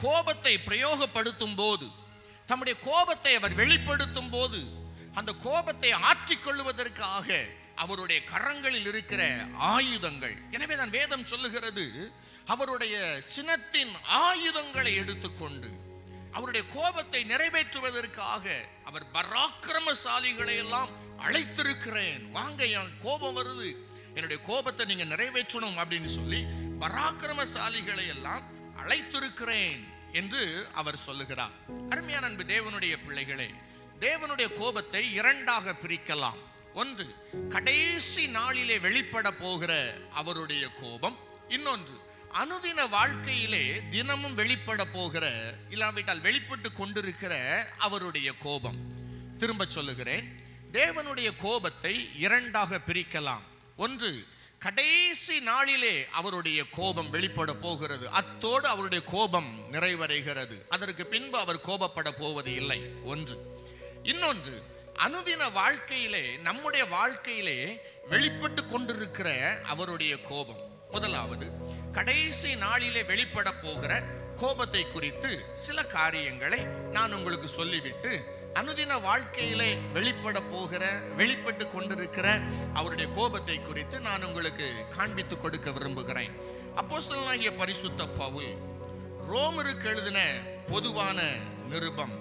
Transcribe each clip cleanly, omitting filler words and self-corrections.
கோபத்தை பிரயோகப்படுத்தும் போது, தம்முடைய கோபத்தை அவர் வெளிப்படுத்தும் போது, அந்த கோபத்தை ஆற்றிக்கொள்வதற்காக அவருடைய கரங்களில் இருக்கிற ஆயுதங்கள். எனவே தான் வேதம் சொல்லுகிறது, அவருடைய சினத்தின் ஆயுதங்களை எடுத்துக்கொண்டு அவருடைய கோபத்தை நிறைவேற்றுவதற்காக அவர் பராக்கிரமசாலிகளை எல்லாம் அழைத்திருக்கிறேன். வாங்க, என் கோபம் வருது, என்னுடைய கோபத்தை நீங்க நிறைவேற்றணும் அப்படின்னு சொல்லி பராக்கிரமசாலிகளை எல்லாம் அழைத்திருக்கிறேன் என்று அவர் சொல்லுகிறார். அருமையான அன்பு தேவனுடைய பிள்ளைகளே, தேவனுடைய கோபத்தை இரண்டாக பிரிக்கலாம். ஒன்று, கடைசி நாளிலே வெளிப்பட போகிற அவருடைய கோபம். இன்னொன்று, அனுதின வாழ்க்கையிலே தினமும் வெளிப்பட போகிற, இல்லாவிட்டால் வெளிப்பட்டு கொண்டிருக்கிற அவருடைய கோபம். திரும்ப சொல்லுகிறேன், தேவனுடைய கோபத்தை இரண்டாக பிரிக்கலாம். ஒன்று, கடைசி நாளிலே அவருடைய கோபம் வெளிப்பட போகிறது, அத்தோடு அவருடைய கோபம் நிறைவடைகிறது, அதற்கு பின்பு அவர் கோபப்பட போவது இல்லை. ஒன்று. இன்னொன்று, அனுதின வாழ்க்கையிலே, நம்முடைய வாழ்க்கையிலே வெளிப்பட்டு கொண்டிருக்கிற அவருடைய கோபம். முதலாவது, கடைசி நாளிலே வெளிப்பட போகிற கோபத்தை குறித்து சில காரியங்களை நான் உங்களுக்கு சொல்லிவிட்டு, அனுதின வாழ்க்கையிலே வெளிப்பட போகிற, வெளிப்பட்டு கொண்டிருக்கிற அவருடைய கோபத்தை குறித்து நான் உங்களுக்கு காண்பித்து கொடுக்க விரும்புகிறேன். அப்போஸ்தலனாகிய பரிசுத்த பவுல் ரோமருக்கு எழுதின பொதுவான நிருபம்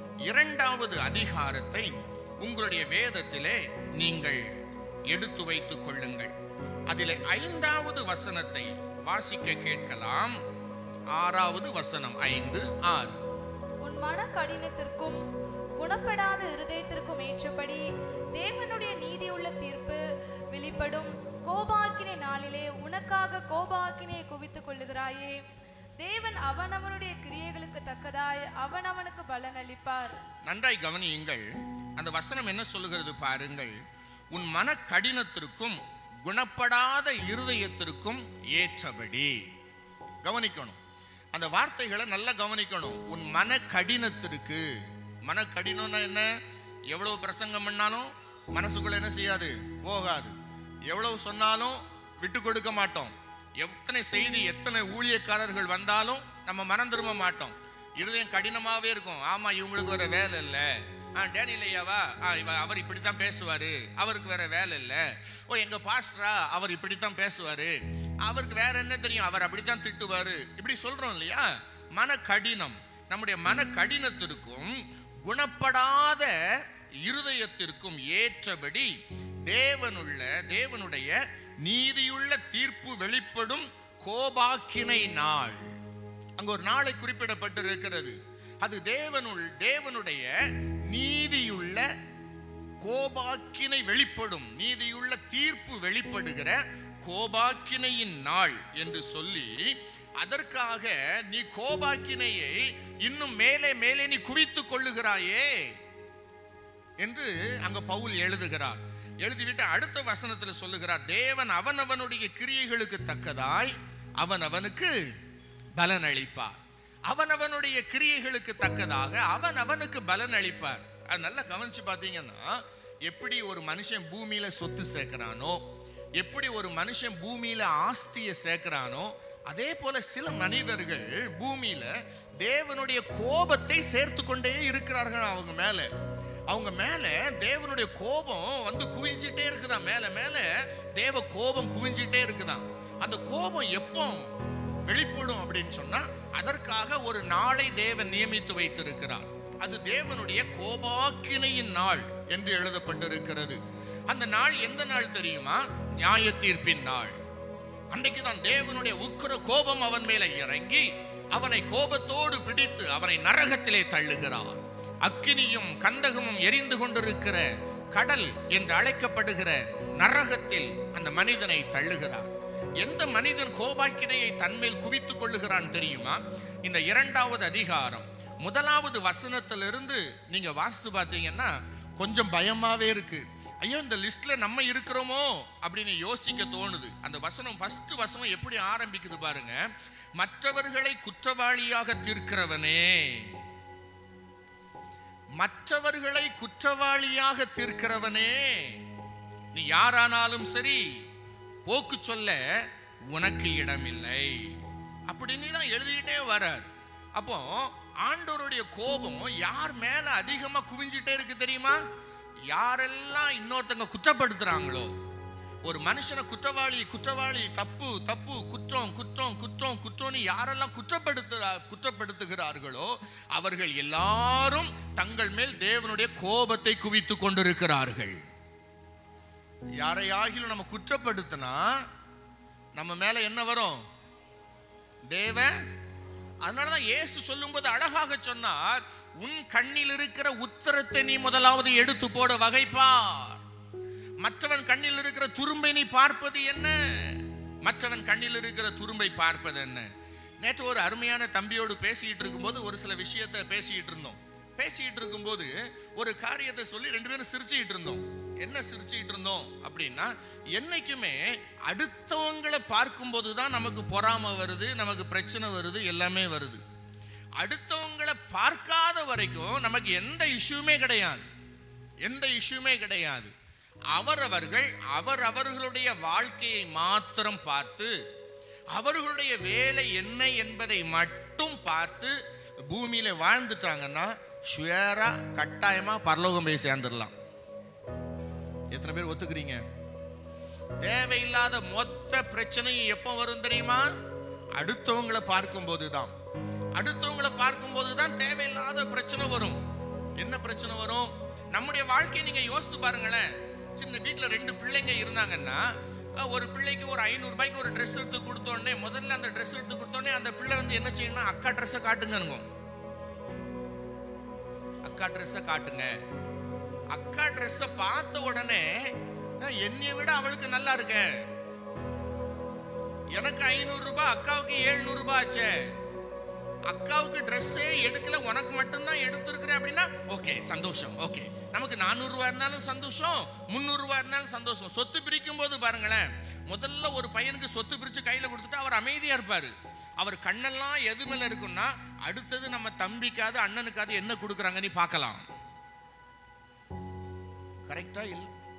2வது அதிகாரத்தை உங்களுடைய வேதத்திலே நீங்கள் எடுத்து வைத்துக் கொள்ளுங்கள். அதிலே 5வது வசனத்தை வாசிக்க கேட்கலாம். 6வது வசனம், 5, 6. உன் மன கடினத்திற்கும் குணப்படாத இருதயத்திற்கும் ஏற்றபடி தேவனுடைய நீதியுள்ள தீர்ப்பு வெளிப்படும் கோபாக்கினை நாளிலே உனக்காக கோபாக்கினை குவித்துக் கொள்ளுகிறாயே. தேவன் அவனவனுடைய கிரியைகளுக்கு தக்கதாய் அவனவனுக்கு பலன் அளிப்பார். நன்றாய் கவனியுங்கள். அந்த வசனம் என்ன சொல்லுகிறது பாருங்கள். உன் மன கடினத்திற்கும் குணப்படாத இருதயத்திற்கும் ஏற்றபடி. கவனிக்கணும், அந்த வார்த்தைகளை நல்லா கவனிக்கணும். உன் மன கடினத்திற்கு. மன கடினம்னா என்ன? எவ்வளவு பிரசங்கம் பண்ணாலும் மனசுக்குள்ள என்ன செய்யாது? போகாது. எவ்வளவு சொன்னாலும் விட்டு கொடுக்க மாட்டோம். எத்தனை செய்தி, எத்தனை ஊழியக்காரர்கள் வந்தாலும் நம்ம மனம் திரும்ப மாட்டோம். இருதயம் கடினமாவே இருக்கும். ஆமா, இவங்களுக்கு வேற வேலை இல்லை. டேனியல் ஐயாவா, அவர் இப்படித்தான் பேசுவாரு, அவருக்கு வேற வேலை இல்லை. ஓ, எங்க பாஸ்டரா, அவர் இப்படித்தான் பேசுவாரு, அவருக்கு வேற என்ன தெரியும், அவர் அப்படித்தான் திட்டுவாரு, இப்படி சொல்றோம் இல்லையா? மன கடினம். நம்முடைய மன கடினத்திற்கும் குணப்படாத இருதயத்திற்கும் ஏற்றபடி தேவனுடைய நீதியுள்ள தீர்ப்பு வெளிப்படும் கோபாக்கினை நாள். அங்க ஒரு நாளை குறிப்பிடப்பட்டிருக்கிறது. அது தேவனுடைய நீதியுள்ள கோபாக்கினை வெளிப்படும், நீதியுள்ள தீர்ப்பு வெளிப்படுகிற கோபாக்கினையின் நாள் என்று சொல்லி, அதற்காக நீ கோபாக்கினையை இன்னும் மேலே மேலே நீ குவித்துக் கொள்ளுகிறாயே என்று அங்க பவுல் எழுதுகிறார். எழுதிவிட்டு அடுத்த வசனத்தில் சொல்லுகிறார், தேவன் அவனவனுடைய கிரியைகளுக்கு தக்கதாய் அவனவனுக்கு பலன் அளிப்பார். அவனவனுடைய கிரியைகளுக்கு தக்கதாக அவனவனுக்கு பலன் அளிப்பார். அது நல்லா கவனிச்சு பார்த்தீங்கன்னா, எப்படி ஒரு மனுஷன் பூமியில சொத்து சேர்க்கிறானோ, எப்படி ஒரு மனுஷன் பூமியில ஆஸ்தியை சேர்க்கிறானோ, அதே போல சில மனிதர்கள் பூமியில தேவனுடைய கோபத்தை சேர்த்து கொண்டே இருக்கிறார்கள். அவங்க மேல தேவனுடைய கோபம் வந்து குவிஞ்சிட்டே இருக்குதான். மேல மேல தேவ கோபம் குவிஞ்சிட்டே இருக்குதான். அந்த கோபம் எப்போ வெளிப்படும் அப்படின்னு சொன்னா, அதற்காக ஒரு நாளை தேவன் நியமித்து வைத்திருக்கிறார். அது தேவனுடைய கோபாக்கினையின் நாள் என்று எழுதப்பட்டிருக்கிறது. அந்த நாள் எந்த நாள் தெரியுமா? நியாய தீர்ப்பின் நாள். அன்றைக்குதான் தேவனுடைய உக்கிர கோபம் அவன் மேலே இறங்கி அவனை கோபத்தோடு பிடித்து அவனை நரகத்திலே தள்ளுகிறார். அக்கினியும் கந்தகமும் எரிந்து கொண்டிருக்கிற கடல் என்று அழைக்கப்படுகிற நரகத்தில் அந்த மனிதனை தள்ளுகிறார். எந்த மனிதன் கோபாக்கினையை தன்மேல் குவித்துக் கொள்ளுகிறான் தெரியுமா? இந்த 2வது அதிகாரம் 1வது வசனத்திலிருந்து நீங்க வாசித்து பார்த்தீங்கன்னா கொஞ்சம் பயமாவே இருக்கு. ஐயோ, இந்த லிஸ்ட்ல நம்ம இருக்கிறோமோ அப்படின்னு யோசிக்க தோணுது. அந்த வசனம், ஃபர்ஸ்ட் வசனம் எப்படி ஆரம்பிக்குது பாருங்க. மற்றவர்களை குற்றவாளியாக தீர்க்கிறவனே, மற்றவர்களை குற்றவாளியாக தீர்க்கிறவனே, நீ யாரானாலும் சரி போக்கு சொல்ல உனக்கு இடமில்லை அப்படின்னு தான் எழுதிக்கிட்டே வரார். அப்போ ஆண்டவருடைய கோபம் யார் மேல அதிகமா குவிஞ்சிட்டே இருக்கு தெரியுமா? யாரெல்லாம் இன்னொருத்தங்க குற்றப்படுத்துறாங்களோ, ஒரு மனுஷனை குற்றவாளி குற்றவாளி, தப்பு தப்பு, குற்றம் குற்றம் குற்றம் குற்றம்னு யாரெல்லாம் குற்றப்படுத்துகிறார்களோ அவர்கள் எல்லாரும் தங்கள் மேல் தேவனுடைய கோபத்தை குவித்து கொண்டிருக்கிறார்கள். யாரையாகிலும் நம்ம குற்றப்படுத்தினா நம்ம மேல என்ன வரும்? தேவன். அதனாலதான் இயேசு சொல்லும்போது அழகாக சொன்னார், உன் கண்ணில் இருக்கிற உத்தரத்தை நீ முதலாவது எடுத்து போட வகைப்பார். மற்றவன் கண்ணில் இருக்கிற துரும்பை நீ பார்ப்பது என்ன? மற்றவன் கண்ணில் இருக்கிற துரும்பை பார்ப்பது என்ன? நேற்று ஒரு அருமையான தம்பியோடு பேசிட்டு இருக்கும்போது ஒரு சில விஷயத்தை பேசிட்டு இருந்தோம். பேசிட்டு இருக்கும்போது ஒரு காரியத்தை சொல்லி ரெண்டு பேரும் சிரிச்சுட்டு இருந்தோம். என்ன சிரிச்சுட்டு இருந்தோம் அப்படின்னா, என்னைக்குமே அடுத்தவங்களை பார்க்கும்போது தான் நமக்கு பொறாமை வருது, நமக்கு பிரச்சனை வருது, எல்லாமே வருது. அடுத்தவங்களை பார்க்காத வரைக்கும் நமக்கு எந்த இஷ்யூமே கிடையாது, எந்த இஷ்யூமே கிடையாது. அவர்களுடைய வாழ்க்கையை மாத்திரம் பார்த்து, அவர்களுடைய வேலை என்ன என்பதை மட்டும் பார்த்து பூமியில வாழ்ந்துட்டாங்கன்னா ஷுயரா கட்டாயமா பரலோகம் போய் சேர்ந்துடலாம். எத்தனை பேர் ஒத்துக்கிறீங்க? தேவையில்லாத மொத்த பிரச்சனையும் எப்போ வரும் தெரியுமா? அடுத்தவங்களை பார்க்கும்போது தான். அடுத்தவங்களை பார்க்கும்போது தான் தேவையில்லாத பிரச்சனை வரும். என்ன பிரச்சனை வரும்? நம்முடைய வாழ்க்கையை நீங்க யோசித்து பாருங்களேன். சின்ன வீட்டில் 2 பிள்ளைங்க இருந்தாங்கன்னா, ஒரு பிள்ளைக்கு ஒரு 500 ரூபாய்க்கு ஒரு ட்ரெஸ் எடுத்து கொடுத்தோடனே, முதல்ல அந்த ட்ரெஸ் எடுத்து கொடுத்தோடனே அந்த பிள்ளை வந்து என்ன செய்யணும்? அக்கா ட்ரெஸ்ஸை காட்டுங்க, அக்கா ட்ரெஸ்ஸை காட்டுங்க. அக்கா ட்ரெஸ்ஸை பார்த்த உடனே என்னைய விட அவளுக்கு நல்லா இருக்க, எனக்கு 500 ரூபாய் அக்காவுக்கு 700 ரூபாய் ஆச்சே, அக்காவுக்கு ட்ரெஸ்ஸே எடுக்கல உனக்கு மட்டும்தான் எடுத்துருக்கிறேன் அப்படின்னா ஓகே சந்தோஷம். ஓகே, நமக்கு 400 ரூபாய் இருந்தாலும் சந்தோஷம், 300 ரூபாய் இருந்தாலும் சந்தோஷம். சொத்து பிரிக்கும் போது பாருங்களேன், முதல்ல ஒரு பையனுக்கு சொத்து பிரிச்சு கையில கொடுத்துட்டு அவர் அமைதியா இருப்பாரு. அவர் கண்ணெல்லாம் எது மேல இருக்குன்னா, அடுத்தது நம்ம தம்பிக்காது அண்ணனுக்காது என்ன கொடுக்குறாங்க நீ பார்க்கலாம். கரெக்டா இல்ல?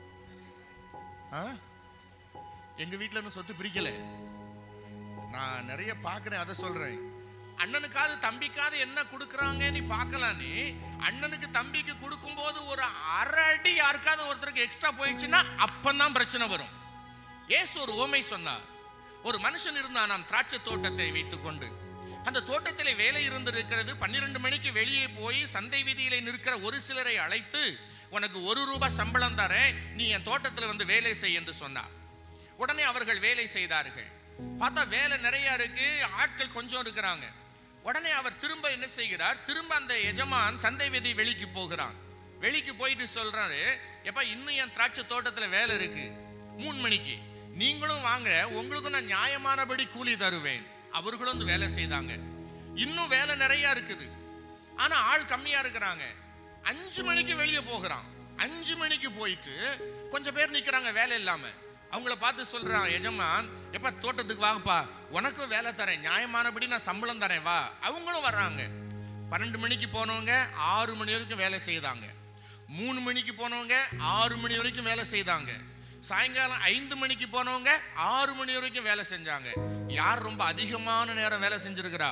எங்க வீட்டுல இருந்து சொத்து பிரிக்கல, நான் நிறைய பாக்குறேன், அதை சொல்றேன். அண்ணனுக்காவது தம்பிக்காவது என்ன கொடுக்குறாங்க நீ பார்க்கலாம். நீ அண்ணனுக்கு தம்பிக்கு கொடுக்கும் போது ஒரு அரை அடி யாருக்காவது ஒருத்தருக்கு எக்ஸ்ட்ரா போயிடுச்சுன்னா அப்பந்தான் பிரச்சனை வரும். ஏசு ஒரு ஓமை சொன்னார். ஒரு மனுஷன் இருந்தான், நாம் திராட்சை தோட்டத்தை வைத்துக் கொண்டு, அந்த தோட்டத்திலே வேலை இருந்திருக்கிறது. 12 மணிக்கு வெளியே போய் சந்தை வீதியிலே நிற்கிற ஒரு சிலரை அழைத்து, உனக்கு 1 ரூபாய் சம்பளம் தரேன், நீ என் தோட்டத்தில் வந்து வேலை செய் என்று சொன்னார். உடனே அவர்கள் வேலை செய்தார்கள். பார்த்தா வேலை நிறைய இருக்கு, ஆட்கள் கொஞ்சம் இருக்கிறாங்க. உடனே அவர் திரும்ப என்ன செய்கிறார்? திரும்ப அந்த எஜமான் சந்தை வீதி வெளிக்கு போகிறான். வெளிக்கு போயிட்டு சொல்றாரு, எப்ப இன்னும் என் திராட்சை தோட்டத்தில் வேலை இருக்கு, 3 மணிக்கு நீங்களும் வாங்க, உங்களுக்கும் நான் நியாயமானபடி கூலி தருவேன். அவர்களும் வந்து வேலை செய்தாங்க. இன்னும் வேலை நிறைய இருக்குது, ஆனா ஆள் கம்மியா இருக்கிறாங்க. 5 மணிக்கு வெளியே போகிறான். 5 மணிக்கு போயிட்டு கொஞ்சம் பேர் நிக்கிறாங்க வேலை இல்லாம. அவங்கள பார்த்து சொல்றான் எஜமான், எப்ப தோட்டத்துக்கு வாங்கப்பா, உனக்கும் வேலை தரேன், நியாயமானபடி நான் சம்பளம் தரேன் வா. அவங்களும் வர்றாங்க. 12 மணிக்கு போனவங்க 6 மணி வரைக்கும் வேலை செய்தாங்க. 3 மணிக்கு போனவங்க 6 மணி வரைக்கும் வேலை செய்தாங்க. சாயங்காலம் 5 மணிக்கு போனவங்க 6 மணி வரைக்கும் வேலை செஞ்சாங்க. யார் ரொம்ப அதிகமான நேரம் வேலை செஞ்சிருக்கிறா?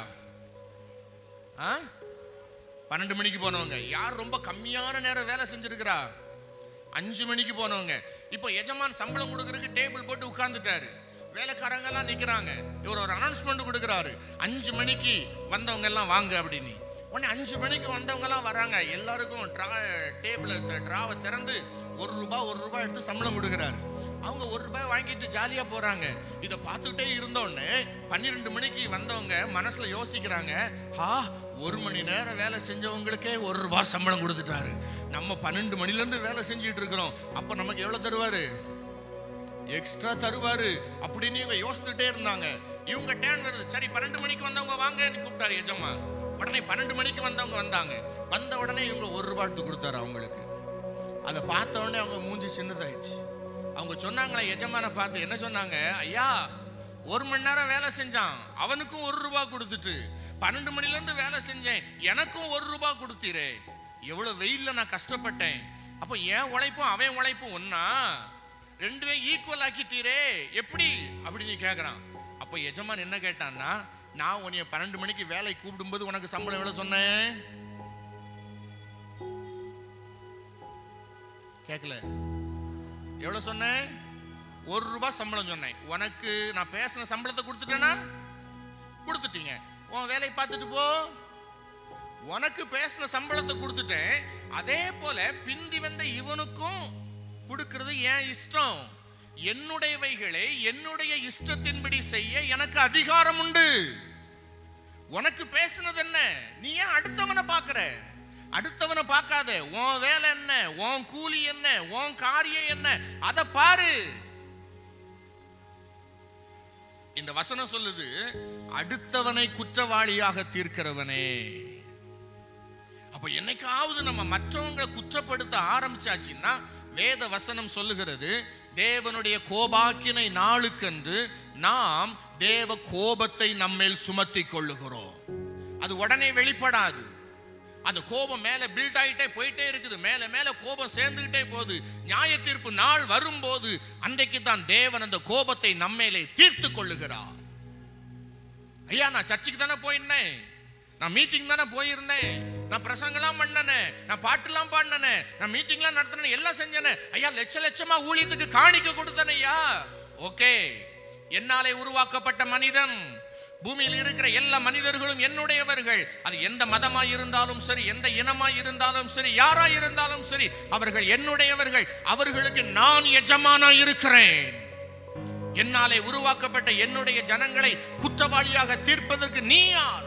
12 மணிக்கு போனவங்க. யார் ரொம்ப கம்மியான நேரம் வேலை செஞ்சிருக்கிறா? 5 மணிக்கு போனவங்க. இப்போ எஜமான் சம்பளம் கொடுக்கறதுக்கு டேபிள் போட்டு உட்கார்ந்துட்டாரு. வேலைக்காரங்க எல்லாம் நிக்கிறாங்க. இவர் ஒரு அனௌன்ஸ்மெண்ட் கொடுக்குறாரு, 5 மணிக்கு வந்தவங்க எல்லாம் வாங்க அப்படின்னு. உடனே 5 மணிக்கு வந்தவங்க எல்லாம் வராங்க. எல்லாருக்கும் டிராவை திறந்து 1 ரூபாய் எடுத்து சம்பளம் கொடுக்குறாரு. அவங்க 1 ரூபாய் வாங்கிட்டு ஜாலியா போறாங்க. இதை பார்த்துட்டே இருந்தோடனே 12 மணிக்கு வந்தவங்க மனசுல யோசிக்கிறாங்க, 1 மணி நேரம் வேலை செஞ்சவங்களுக்கே 1 ரூபாய் சம்பளம் கொடுத்துட்டாரு, நம்ம 12 மணில இருந்து வேலை செஞ்சுட்டு இருக்கிறோம், அப்ப நமக்கு எவ்வளவு தருவாரு? எக்ஸ்ட்ரா தருவாரு அப்படின்னு இவங்க யோசிச்சுட்டே இருந்தாங்க. இவங்க டேன் வருது. சரி 12 மணிக்கு வந்தவங்க வாங்க கூப்பிட்டாரு எஜமான். உடனே 12 மணிக்கு வந்தவங்க வந்தாங்க. வந்த உடனே இவங்க 1 ரூபாய் எடுத்து கொடுத்தாரு அவங்களுக்கு. அதை பார்த்த உடனே அவங்க மூஞ்சி சின்னதாயிடுச்சு. அவங்க சொன்னாங்களே எஜமான பார்த்து, என்ன சொன்னாங்க? ஐயா, 1 மணி நேரம் வேலை செஞ்சான், அவனுக்கும் 1 ரூபாய் கொடுத்துட்டு 12 மணில இருந்து வேலை செஞ்சேன், எனக்கும் 1 ரூபாய் கொடுத்தீரே, எவ்வளவு வெயில்ல நான் கஷ்டப்பட்டேன், அப்போ என் உழைப்பும் அவன் உழைப்பும் ஒன்னா, 2 ஈக்குவல் ஆக்கிட்டீரே, எப்படி அப்படின்னு கேட்கிறான். அப்போ எஜமான் என்ன கேட்டான்னா, நான் உன்னைய 12 மணிக்கு வேலைக்கு கூப்பிடும்போது உனக்கு சம்பளம் எவ்வளவு சொன்னேன்? கேட்கல. எவ்வளவு சொன்னேன்? 1 ரூபாய் சம்பளம் சொன்னேன். உனக்கு நான் பேசின சம்பளத்தை கொடுத்துட்டேனா? கொடுத்துட்டீங்க. உன் வேலையை பார்த்துட்டு போ. உனக்கு பேசின சம்பளத்தை கொடுத்துட்டேன். அதே போல பிந்தி வந்த இவனுக்கும் கொடுக்கிறது என் இஷ்டம். என்னுடையவைகளை என்னுடைய இஷ்டத்தின்படி செய்ய எனக்கு அதிகாரம் உண்டு. உனக்கு பேசினது என்ன? நீ ஏன் அடுத்தவனை பார்க்கிற? அடுத்தவனை பார்க்காத. உன் வேலை என்ன, உன் கூலி என்ன, உன் காரியம் என்ன, அதை பாரு. இந்த வசனம் சொல்லுது, அடுத்தவனை குற்றவாளியாக தீர்க்கிறவனே. அப்ப என்னைக்காவது நம்ம மற்றவங்களை குற்றப்படுத்த ஆரம்பிச்சாச்சுன்னா, வேத வசனம் சொல்லுகிறது, தேவனுடைய கோபாக்கினை நாளுக்கென்று நாம் தேவ கோபத்தை நம்மேல் சுமத்தி கொள்ளுகிறோம். அது உடனே வெளிப்படாது. அந்த கோபம் மேல பில்ட் ஆகிட்டே போயிட்டே இருக்குது. மேல மேல கோபம் சேர்ந்துகிட்டே போகுது. நியாய தீர்ப்பு நாள் வரும்போது அன்றைக்கு தான் தேவன் அந்த கோபத்தை நம்மேலே தீர்த்து கொள்ளுகிறார். ஐயா, நான் சர்ச்சுக்கு தானே போயிருந்தேன், நான் மீட்டிங் தானே போயிருந்தேன், நான் பிரசங்கெல்லாம் பண்ணனே, நான் பாட்டுலாம் பாடினேன், நான் மீட்டிங்லாம் நடத்தினேன், எல்லாம் செஞ்சேனே. ஐயா, லட்ச லட்சமா ஊழியத்துக்கு காணிக்க கொடுத்தேன். ஐயா, ஓகே, என்னாலே உருவாக்கப்பட்ட மனிதன், பூமியில் இருக்கிற எல்லா மனிதர்களும் என்னுடையவர்கள். அது எந்த மதமாய் இருந்தாலும் சரி, எந்த இனமாய் இருந்தாலும் சரி, யாராய் இருந்தாலும் சரி, அவர்கள் என்னுடையவர்கள். அவர்களுக்கு நான் எஜமானாய் இருக்கிறேன். என்னாலே உருவாக்கப்பட்ட என்னுடைய ஜனங்களை குற்றவாளியாக தீர்ப்பதற்கு நீ யார்?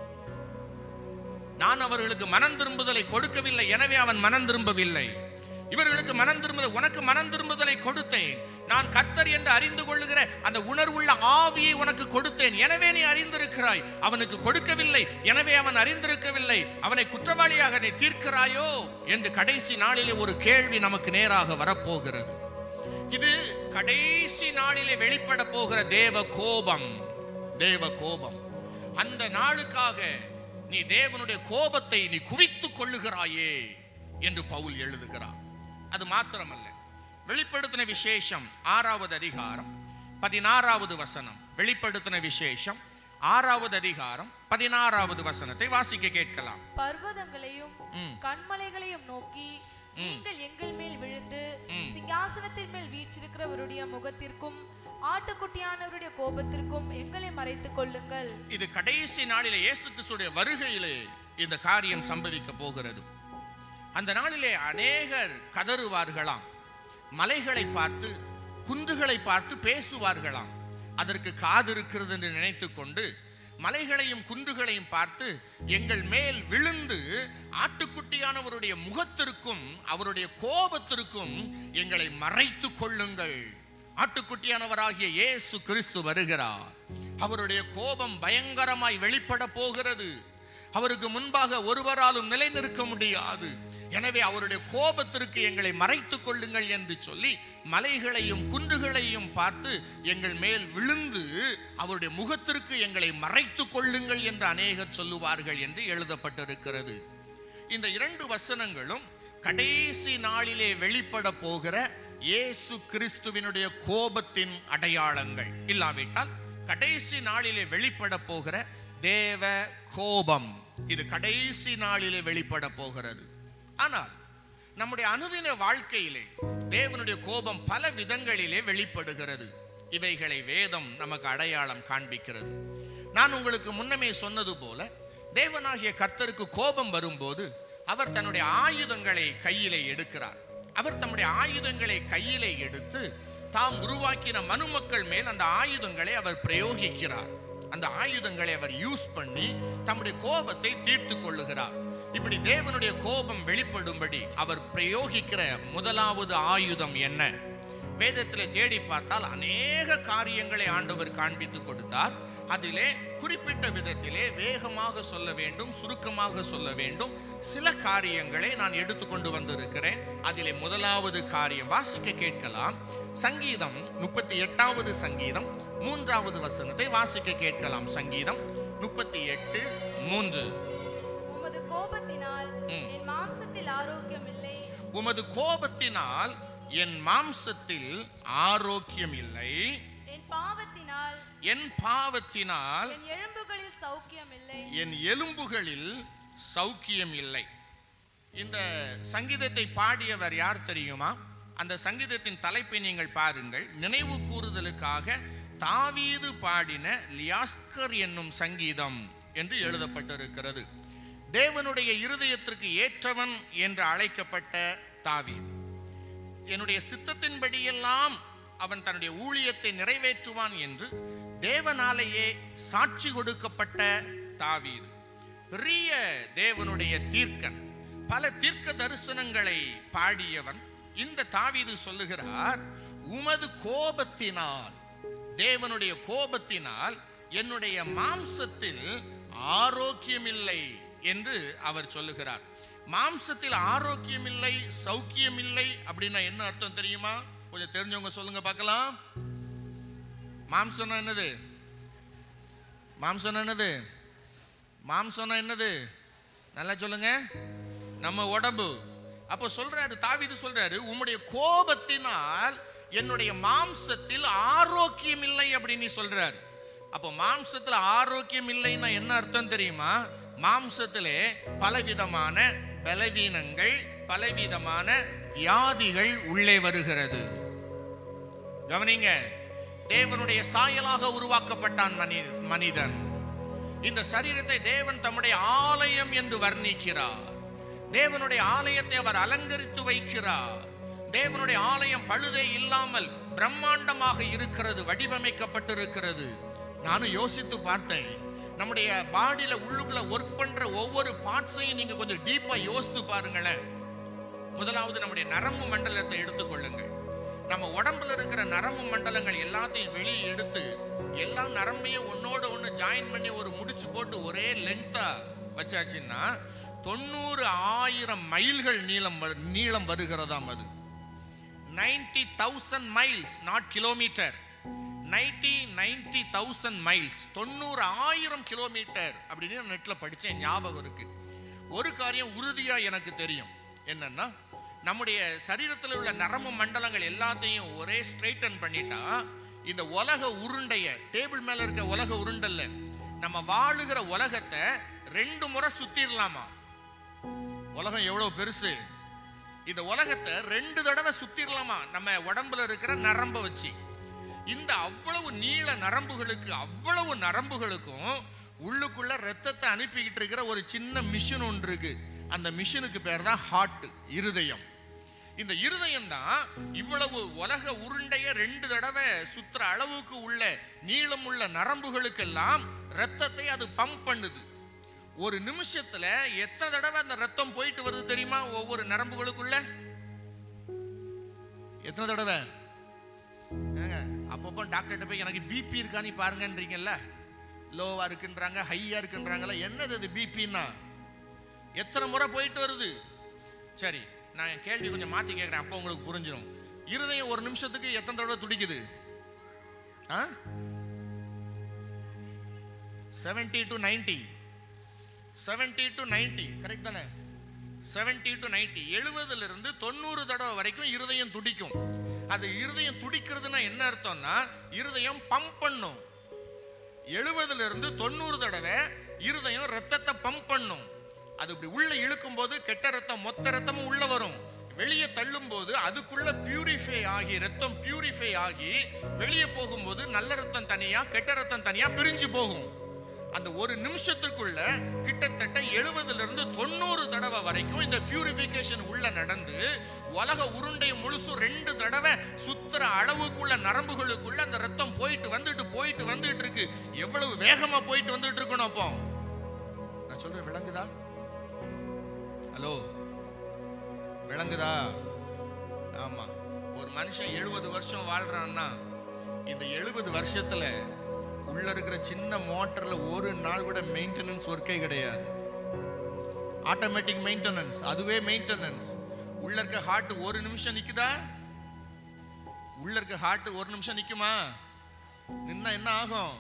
நான் அவர்களுக்கு மனம் திரும்புதலை கொடுக்கவில்லை, எனவே அவன் மனம் திரும்பவில்லை. இவர்களுக்கு மனம் திரும்புதல், உனக்கு மனம் திரும்புதலை கொடுத்தேன். நான் கர்த்தர் என்று அறிந்து கொள்ளுகிற அந்த உணர்வுள்ள ஆவியை உனக்கு கொடுத்தேன், எனவே நீ அறிந்திருக்கிறாய். அவனுக்கு கொடுக்கவில்லை, எனவே அவன் அறிந்திருக்கவில்லை. அவனை குற்றவாளியாக நீ தீர்க்கிறாயோ என்று கடைசி நாளிலே ஒரு கேள்வி நமக்கு நேராக வரப்போகிறது. இது கடைசி நாளிலே வெளிப்பட போகிற தேவ கோபம். தேவ கோபம். அந்த நாளுக்காக நீ தேவனுடைய கோபத்தை நீ குவித்துக் கொள்ளுகிறாயே என்று பவுல் எழுதுகிறார். அது மாத்திரமல்ல, வெளிப்படுத்தின விசேஷம் 6வது அதிகாரம் 16வது வசனம். வெளிப்படுத்தின விசேஷம் 6வது அதிகாரம் 16வது வசனத்தை வாசிக்க கேட்கலாம். பர்வதங்களையும் கண்மலைகளையும் நோக்கி நீங்கள் எங்கள் மேல் விழுந்து சிங்காசனத்தின் மேல் வீற்றிருக்கிறவருடைய முகத்திற்கும் ஆட்டுக்குட்டியானவருடைய கோபத்திற்கும் எங்களை மறைத்துக் கொள்ளுங்கள். இது கடைசி நாளிலே இயேசு கிறிஸ்துவின் வருகையிலே இந்த காரியம் சம்பவிக்க போகிறது. அந்த நாளிலே அநேகர் கதறுவார்களாம். மலைகளை பார்த்து குன்றுகளை பார்த்து பேசுவார்களாம். அதற்கு காது இருக்கிறது என்று நினைத்துக் கொண்டு மலைகளையும் குன்றுகளையும் பார்த்து எங்கள் மேல் விழுந்து ஆட்டுக்குட்டியானவருடைய முகத்திற்கும் அவருடைய கோபத்திற்கும் எங்களை மறைத்துக் கொள்ளுங்கள். ஆட்டுக்குட்டியானவராகிய இயேசு கிறிஸ்து வருகிறார். அவருடைய கோபம் பயங்கரமாய் வெளிப்பட போகிறது. அவருக்கு முன்பாக ஒருவராலும் நிலை நிற்க முடியாது. எனவே அவருடைய கோபத்திற்கு எங்களை மறைத்துக் கொள்ளுங்கள் என்று சொல்லி மலைகளையும் குன்றுகளையும் பார்த்து எங்கள் மேல் விழுந்து அவருடைய முகத்திற்கு எங்களை மறைத்துக் கொள்ளுங்கள் என்று அநேகர் சொல்லுவார்கள் என்று எழுதப்பட்டிருக்கிறது. இந்த 2 வசனங்களும் கடைசி நாளிலே வெளிப்பட போகிற இயேசு கிறிஸ்துவினுடைய கோபத்தின் அடையாளங்கள். இல்லாவிட்டால் கடைசி நாளிலே வெளிப்பட போகிற தேவ கோபம், இது கடைசி நாளிலே வெளிப்பட போகிறது. ஆனால் நம்முடைய அனுதின வாழ்க்கையிலே தேவனுடைய கோபம் பல விதங்களிலே வெளிப்படுகிறது. இவைகளை வேதம் நமக்கு அடையாளம் காண்பிக்கிறது. நான் உங்களுக்கு முன்னமே சொன்னது போல, தேவனாகிய கர்த்தருக்கு கோபம் வரும்போது அவர் தன்னுடைய ஆயுதங்களை கையிலே எடுக்கிறார். அவர் தம்முடைய ஆயுதங்களை கையிலே எடுத்து தாம் உருவாக்கின மனுமக்கள் மேல் அந்த ஆயுதங்களை அவர் பிரயோகிக்கிறார். அந்த ஆயுதங்களை அவர் யூஸ் பண்ணி தம்முடைய கோபத்தை தீர்த்து கொள்ளுகிறார். இப்படி தேவனுடைய கோபம் வெளிப்படும்படி அவர் பிரயோகிக்கிற முதலாவது ஆயுதம் என்ன? வேதத்தில் தேடி பார்த்தால் அநேக காரியங்களை ஆண்டவர் காண்பித்து கொடுத்தார். அதிலே குறிப்பிட்ட விதத்திலே வேகமாக சொல்ல வேண்டும், சுருக்கமாக சொல்ல வேண்டும், சில காரியங்களை நான் எடுத்துக்கொண்டு வந்திருக்கிறேன். அதிலே முதலாவது காரியம் வாசிக்க கேட்கலாம். சங்கீதம் 38வது சங்கீதம் 3வது வசனத்தை வாசிக்க கேட்கலாம். சங்கீதம் 38:3. உமது கோபத்தினால் என் மாம்சத்தில் ஆரோக்கியம் இல்லை. உமது கோபத்தினால் என் மாம்சத்தில் ஆரோக்கியம் இல்லை. என் பாவத்தினால் என் எலும்புகளில் சௌக்கியம் இல்லை. இந்த சங்கீதத்தை பாடியவர் யார் தெரியுமா? அந்த சங்கீதத்தின் தலைப்பை நீங்கள் பாருங்கள். நினைவு கூறுதலுக்காக தாவீது பாடின லியாஸ்கர் என்னும் சங்கீதம் என்று எழுதப்பட்டிருக்கிறது. தேவனுடைய இருதயத்திற்கு ஏற்றவன் என்று அழைக்கப்பட்ட தாவீது, என்னுடைய சித்தத்தின்படியெல்லாம் அவன் தன்னுடைய ஊழியத்தை நிறைவேற்றுவான் என்று தேவனாலேயே சாட்சி கொடுக்கப்பட்ட தாவீது பெரிய தேவனுடைய தீர்க்கன், பல தீர்க்க தரிசனங்களை பாடியவன். இந்த தாவீது சொல்லுகிறார், உமது கோபத்தினால், தேவனுடைய கோபத்தினால் என்னுடைய மாம்சத்தில் ஆரோக்கியமில்லை என்று அவர் சொல்லுகிறார். மாம்சத்தில் ஆரோக்கியமில்லை, சௌக்கியமில்லை அப்படின்னா என்ன அர்த்தம் தெரியுமா? கொஞ்சம் தெரிஞ்சவங்க சொல்லுங்க பார்க்கலாம். மாம்சம் என்னது? மாம்சம் என்னது? மாம்சம் என்னது? நல்லா சொல்லுங்க. நம்ம உடம்பு. அப்போ சொல்றாரு, தாவீது சொல்றாரு, உம்முடைய கோபத்தினால் என்னுடைய மாம்சத்தில் ஆரோக்கியம் இல்லை அப்படின்னு சொல்றாரு. அப்போ மாம்சத்தில் ஆரோக்கியம் இல்லைன்னா என்ன அர்த்தம் தெரியுமா? மாம்சத்திலே பலவிதமான பலவீனங்கள், பலவிதமான வியாதிகள் உள்ளே வருகிறது. கவனிங்க, தேவனுடைய சாயலாக உருவாக்கப்பட்டான் மனிதன். இந்த சரீரத்தை தேவன் தம்முடைய ஆலயம் என்று வர்ணிக்கிறார். தேவனுடைய ஆலயத்தை அவர் அலங்கரித்து வைக்கிறார். தேவனுடைய ஆலயம் பழுதே இல்லாமல் பிரம்மாண்டமாக இருக்கிறது, வடிவமைக்கப்பட்டிருக்கிறது. நானும் யோசித்து பார்த்தேன், நம்முடைய பாடியில உள்ளுக்குள்ள ஒர்க் பண்ற ஒவ்வொரு பார்ட்ஸையும் நீங்க கொஞ்சம் டீப்பா யோசித்து பாருங்களேன். முதலாவது நம்முடைய நரம்பு மண்டலத்தை எடுத்துக்கொள்ளுங்கள். நம்ம உடம்புல இருக்கிற நரம்பு மண்டலங்கள் எல்லாத்தையும் வெளியே எடுத்து எல்லா நரம்பையும் ஒன்னோட ஒன்று ஜாயின் பண்ணி ஒரு முடிச்சு போட்டு ஒரே லென்த்தா வச்சாச்சுன்னா 90,000 மைல்கள் நீளம் வருகிறதாம். அது 90,000 miles, not kilometre. 90,000 miles, 90,000 kilometre அப்படின்னு நெட்ல படிச்சேன், ஞாபகம் இருக்கு. ஒரு காரியம் உறுதியா எனக்கு தெரியும், என்னன்னா நம்முடைய சரீரத்தில் உள்ள நரம்பு மண்டலங்கள் எல்லாத்தையும் ஒரே ஸ்ட்ரைட்டன் பண்ணிட்டா இந்த உலக உருண்டைய, டேபிள் மேல இருக்க உலக உருண்டல்ல, நம்ம வாழுகிற உலகத்தை 2 முறை சுத்திரலாமா? உலகம் எவ்வளவு பெருசு! இந்த உலகத்தை 2 தடவை சுத்திரலாமா நம்ம உடம்புல இருக்கிற நரம்பை வச்சு. இந்த அவ்வளவு நீள நரம்புகளுக்கு, அவ்வளவு நரம்புகளுக்கும் உள்ளுக்குள்ள ரத்தத்தை அனுப்பிக்கிட்டு இருக்கிற ஒரு சின்ன மிஷின் ஒன்று இருக்கு. அந்த மிஷினுக்கு பேர் தான் ஹார்ட், இருதயம். இந்த இருதயம் தான் இவ்வளவு உலக உருண்டைய 2 தடவை சுத்துற அளவுக்கு உள்ள நீளம் உள்ள நரம்புகளுக்கெல்லாம் ரத்தத்தை அது பம்ப் பண்ணுது. ஒரு நிமிஷத்துல எத்தனை தடவை அந்த ரத்தம் போயிட்டு வருது தெரியுமா? ஒவ்வொரு நரம்புகளுக்குள்ள எத்தனை தடவை? அப்பப்போ டாக்டர்கிட்ட போய் எனக்கு பிபி இருக்கான்னு பாருங்கன்றீங்கல்ல, லோவா இருக்குன்றாங்க, ஹையா இருக்குன்றாங்கல்ல. என்னது அது பிபின்னா? எத்தனை முறை போயிட்டு வருது? சரி, நான் கேள்வி கொஞ்சம் மாத்தி கேட்கிறேன், அப்போ உங்களுக்கு புரிஞ்சிடும். இருதயம் ஒரு நிமிஷத்துக்கு எத்தனை தடவை துடிக்குது? 70 to 90. 70 to 90 கரெக்ட் தானே? 70 to 90, 70 இருந்து 90 தடவை வரைக்கும் இருதயம் துடிக்கும். அது இருதயம் துடிக்கிறதுனா என்ன அர்த்தம்னா, இருதயம் பம்ப் பண்ணும். 70 இருந்து 90 தடவை இருதயம் ரத்தத்தை பம்ப் பண்ணும். அது இப்படி உள்ள இழுக்கும் போது கெட்ட ரத்தம், மொத்த ரத்தமும் உள்ள வரும். வெளியே தள்ளும் போது அதுக்குள்ள பியூரிஃபை ஆகி, ரத்தம் பியூரிஃபை ஆகி வெளியே போகும்போது நல்ல ரத்தம் தனியா, கெட்ட ரத்தம் தனியா பிரிஞ்சு போகும். அந்த ஒரு நிமிஷத்துக்குள்ள கிட்டத்தட்ட 70 இருந்து 90 தடவை வரைக்கும் இந்த பியூரிஃபிகேஷன் உள்ள நடந்து உலக உருண்டை முழுசும் 2 தடவை சுத்துற அளவுக்குள்ள நரம்புகளுக்குள்ள அந்த ரத்தம் போயிட்டு வந்துட்டு இருக்கு. எவ்வளவு வேகமா போயிட்டு வந்துட்டு இருக்கணும். அப்போ நான் சொல்றேன், விளங்குதா? ஹலோ, விளங்குதா? ஆமா, ஒரு மனுஷன் 70 வருஷம் வாழ்றான்னா இந்த 70 வருஷத்துல உள்ள இருக்கிற சின்ன மோட்டர்ல ஒரு நாள் கூட மெயின்டெனன்ஸ் ஒர்க்கே கிடையாது. ஆட்டோமேட்டிக் மெயின்டெனன்ஸ், அதுவே மெயின்டெனன்ஸ். உள்ள இருக்க ஹார்ட் ஒரு நிமிஷம் நிக்குதா? உள்ள இருக்க ஹார்ட் ஒரு நிமிஷம் நிக்குமா? நின்னா என்ன ஆகும்?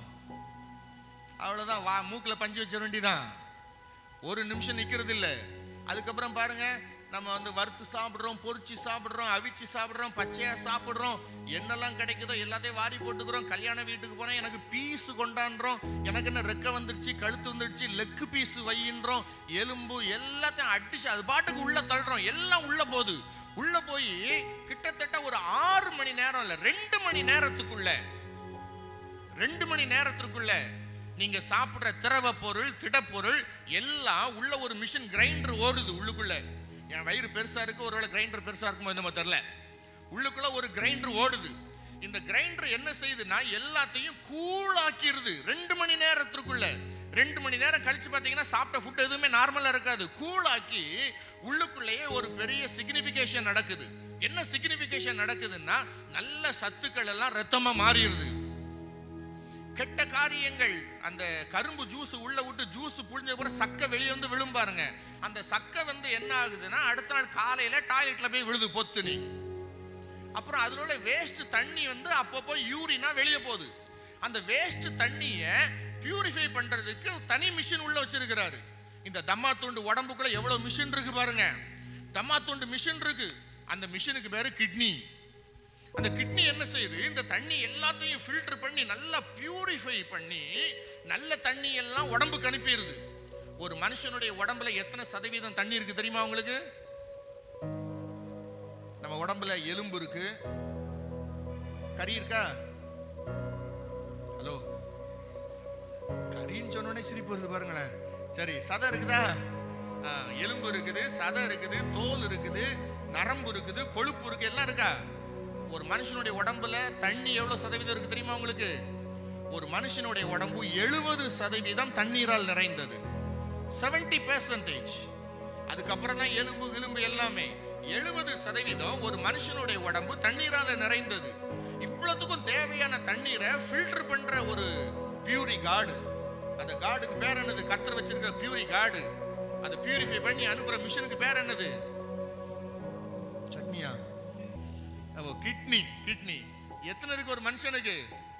அவ்வளவுதான், மூக்குல பஞ்சு வச்ச வேண்டிதான். ஒரு நிமிஷம் நிக்கிறது இல்லை. அதுக்கப்புறம் பாருங்க, நம்ம வந்து வறுத்து சாப்பிட்றோம், பொரிச்சு சாப்பிட்றோம், அவிச்சு சாப்பிட்றோம், பச்சையா சாப்பிட்றோம், என்னெல்லாம் கிடைக்குதோ எல்லாத்தையும் வாரி போட்டுக்கிறோம். கல்யாண வீட்டுக்கு போனால் எனக்கு பீஸு கொண்டாடுறோம், எனக்கு என்ன ரெக்க வந்துடுச்சு, கழுத்து வந்துடுச்சு, லெக்கு பீஸு வையின்றோம், எலும்பு எல்லாத்தையும் அடிச்சு அது பாட்டுக்கு உள்ள தள்ளுறோம். எல்லாம் உள்ள போகுது. உள்ள போய் கிட்டத்தட்ட ஒரு 6 மணி நேரம் இல்லை 2 மணி நேரத்துக்குள்ள 2 மணி நேரத்திற்குள்ள நீங்க சாப்பிடுற திரவ பொருள், திடப்பொருள் எல்லாம் உள்ள ஒரு மிஷின் கிரைண்டர் ஓடுது உள்ளுக்குள்ள. என் வயிறு பெருசா இருக்கு, ஒருவேளை கிரைண்டர் பெருசா இருக்குமோ என்னமோ தெரியல. உள்ளுக்குள்ள ஒரு கிரைண்டர் ஓடுது. இந்த கிரைண்டர் என்ன செய்யுதுன்னா எல்லாத்தையும் கூழாக்கிடுது 2 மணி நேரத்திற்குள்ள. 2 மணி நேரம் கழிச்சு பார்த்தீங்கன்னா சாப்பிட்ட ஃபுட் எதுவுமே நார்மலா இருக்காது. கூழாக்கி உள்ளுக்குள்ளேயே ஒரு பெரிய சிக்னிஃபிகேஷன் நடக்குது. என்ன சிக்னிஃபிகேஷன் நடக்குதுன்னா நல்ல சத்துக்கள் எல்லாம் ரத்தமா மாறிடுது. கெட்ட காரியங்கள், அந்த கரும்பு ஜூஸ் உள்ள விட்டு ஜூஸ் புழிஞ்ச கூட சக்கை வெளியே வந்து விழும் பாருங்க. அந்த சக்கை வந்து என்ன ஆகுதுன்னா அடுத்த நாள் காலையில டாய்லெட்ல போய் விழுது பொத்துனி. அப்புறம் அதில் உள்ள வேஸ்ட் தண்ணி வந்து அப்பப்போ யூரினா வெளியே போகுது. அந்த வேஸ்ட் தண்ணியை பியூரிஃபை பண்றதுக்கு தனி மிஷின் உள்ள வச்சிருக்கிறாரு. இந்த தம்மா துண்டு உடம்புக்குள்ள எவ்வளவு மிஷின் இருக்கு பாருங்க. தம்மா துண்டு மிஷின் இருக்கு. அந்த மிஷினுக்கு பேரு கிட்னி. அந்த கிட்னி என்ன செய்யுது, இந்த தண்ணி எல்லாத்தையும் ஃபில்டர் பண்ணி நல்லா பியூரிஃபை பண்ணி நல்ல தண்ணி எல்லாம் உடம்புக்கு அனுப்பிடுது. ஒரு மனுஷனுடைய உடம்புல எத்தனை சதவீதம் தண்ணி இருக்கு தெரியுமா உங்களுக்கு? நம்ம உடம்புல எலும்பு இருக்கு, கறி இருக்கா? ஹலோ, கறின்னு சொன்னோடனே சிரிப்பு வருது பாருங்களேன். சரி, சதை இருக்குதா? எலும்பு இருக்குது, சதை இருக்குது, தோல் இருக்குது, நரம்பு இருக்குது, கொழுப்பு இருக்கு, எல்லாம் இருக்கா? ஒரு மனுஷனுடைய உடம்புல தண்ணி எவ்வளவு சதவீதம் இருக்கு தெரியுமா உங்களுக்கு? ஒரு மனுஷனுடைய உடம்பு 70% தண்ணீரால் நிறைந்தது. 70%. அதுக்கப்புறம் தான் எலும்பு எல்லாமே. 70% ஒரு மனுஷனுடைய உடம்பு தண்ணீரால நிறைந்தது. இவ்வளவுக்கும் தேவையான தண்ணீரை ஃபில்டர் பண்ற ஒரு பியூரி கார்டு. அந்த கார்டுக்கு பேர் என்னது? கர்த்தர் வச்சிருக்கிற பியூரி கார்டு. அதை பியூரிஃபை பண்ணி அனுப்புற மிஷனுக்கு பேர் என்னது? சட்னியா? கிட்னி. கிட்னி எத்தனை இருக்கு ஒரு மனுஷனுக்கு?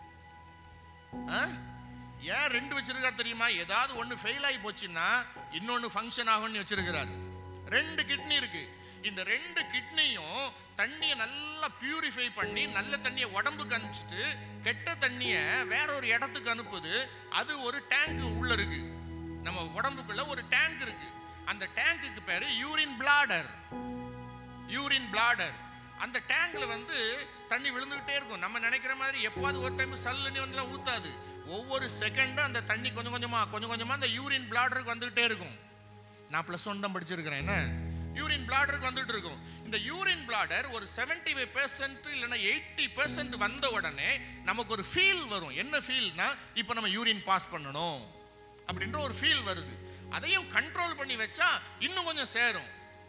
ஏன் 2 வச்சிருக்காரு தெரியுமா? ஏதாவது ஒண்ணு ஃபெயில் ஆகி போச்சுன்னா இன்னொன்னு ஃபங்க்ஷன் ஆகும்னு வச்சிருக்கிறாரு. 2 கிட்னி இருக்கு. இந்த 2 கிட்னியும் தண்ணியை நல்லா பியூரிஃபை பண்ணி நல்ல தண்ணியை உடம்புக்கு அனுப்பிச்சிட்டு கெட்ட தண்ணியை வேற ஒரு இடத்துக்கு அனுப்புது. அது ஒரு டேங்க் உள்ள இருக்கு. நம்ம உடம்புக்குள்ள ஒரு டேங்க் இருக்கு. அந்த டேங்குக்கு பேரு யூரின் பிளாடர். Urine bladder. அந்த டேங்க்ல வந்து தண்ணி விழுந்துகிட்டே இருக்கும். நம்ம நினைக்கிற மாதிரி எப்பாவது ஒரு டைம் சல்லுன்னு வந்து ஊத்தாது. ஒவ்வொரு செகண்டும் அந்த தண்ணி கொஞ்சம் கொஞ்சமா அந்த யூரின் பிளாடருக்கு வந்துகிட்டே இருக்கும். நான் +1 தான் படிச்சிருக்கிறேன். என்ன யூரின் பிளாடருக்கு வந்துட்டு இருக்கும். இந்த யூரின் பிளாடர் ஒரு 75% இல்லைன்னா 80% வந்த உடனே நமக்கு ஒரு ஃபீல் வரும். என்ன ஃபீல்னா, இப்போ நம்ம யூரின் பாஸ் பண்ணணும் அப்படின்ற ஒரு ஃபீல் வருது. அதையும் கண்ட்ரோல் பண்ணி வச்சா இன்னும் கொஞ்சம் சேரும்.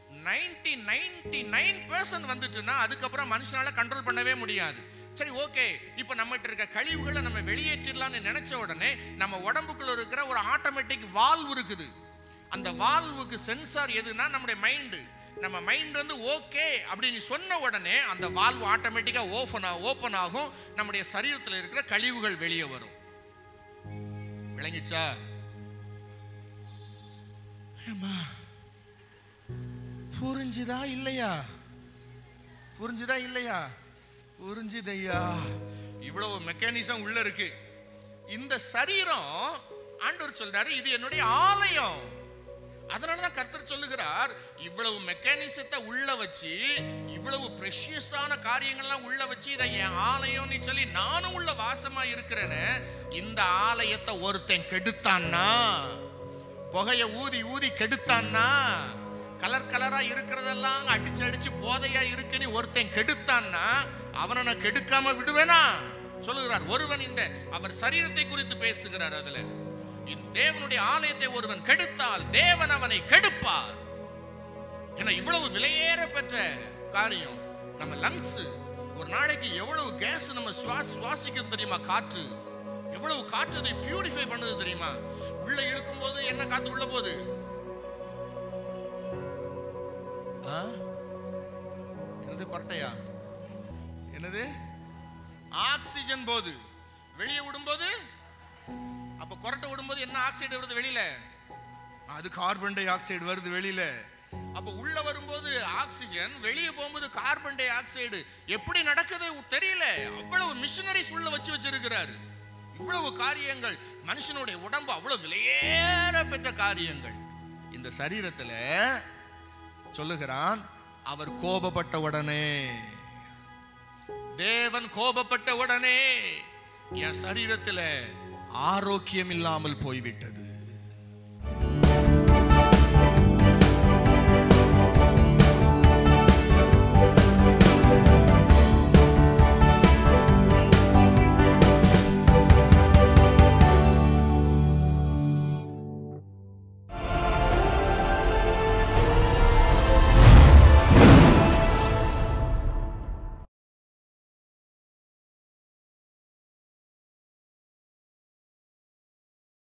99% வந்துச்சுன்னா அதுக்கப்புறம் மனுஷனால கண்ட்ரோல் பண்ணவே முடியாது. சரி, ஓகே, இப்போ நம்மகிட்ட இருக்க கழிவுகளை நம்ம வெளியேற்றிடலாம்னு நினைச்ச உடனே நம்ம உடம்புக்குள்ள இருக்கிற ஒரு ஆட்டோமேட்டிக் வால்வ் இருக்குது. அந்த வால்வுக்கு சென்சார் எதுனா நம்முடைய மைண்டு. நம்ம மைண்ட் வந்து ஓகே அப்படின்னு சொன்ன உடனே அந்த வால்வு ஆட்டோமேட்டிக்கா ஓபன் ஆகும். நம்முடைய சரீரத்தில் இருக்கிற கழிவுகள் வெளியே வரும். விளங்கிச்சா? புரிஞ்சுதா இல்லையா? புரிஞ்சுதா இல்லையா? புரிஞ்சுதையா? இவ்வளவு மெக்கானிசம் உள்ள இருக்கு. இந்த சரீரம் ஆண்டவர் சொல்றாரு, இது என்னுடைய ஆலயம். அதனாலதான் கர்த்தர் சொல்லுகிறார், இவ்வளவு மெக்கானிசத்தை உள்ள வச்சு, இவ்வளவு பிரஷியஸான காரியங்கள்லாம் உள்ள வச்சு இதை என் ஆலயம்னு சொல்லி நானும் உள்ள வாசமா இருக்கிறேன்னு. இந்த ஆலயத்தை ஒருத்தன் கெடுத்தான்னா, புகைய ஊதி கெடுத்தான்னா, கலர் கலரா இருக்கிறதெல்லாம் அடிச்சு போதையா இருக்குன்னு ஒருத்தன் கெடுத்தான்னா அவனை நான் கெடுக்காம விடுவேனா சொல்லுகிறார். ஒருவன் இந்த அவர் சரீரத்தை குறித்து பேசுகிறார். அதுல தேவனுடைய ஆலயத்தை ஒருவன் கெடுத்தால் தேவன் அவனை கெடுப்பார். ஏன்னா இவ்வளவு விலையேற பெற்ற காரியம். நம்ம லங்ஸ் ஒரு நாளைக்கு எவ்வளவு கேஸ் நம்ம சுவாசிக்கிறது தெரியுமா? காற்று எவ்வளவு காற்று அதை பியூரிஃபை பண்ணுது தெரியுமா? உள்ள இழுக்கும் போது என்ன காத்து உள்ள போகுது? என்னது கொரட்டையா? என்னது? ஆக்சிஜன் போது. வெளியே விடும்போது, அப்ப கொரட்டை விடும்போது என்ன ஆக்சைடு வருது வெளியில? அது கார்பன் டை ஆக்சைடு வருது வெளியில. அப்ப உள்ள வரும்போது ஆக்சிஜன், வெளியே போகும்போது கார்பன் டை ஆக்சைடு. எப்படி நடக்குது தெரியல. அவ்வளவு மிஷினரிஸ் உள்ள வச்சிருக்கிறாரு. இவ்வளவு காரியங்கள், மனுஷனுடைய உடம்பு அவ்வளவு விலையேற பெற்ற காரியங்கள். இந்த சரீரத்துல சொல்லுகிறான், அவர் கோபப்பட்ட உடனே, தேவன் கோபப்பட்ட உடனே என் சரீரத்தில் ஆரோக்கியம் இல்லாமல் போய்விட்டது.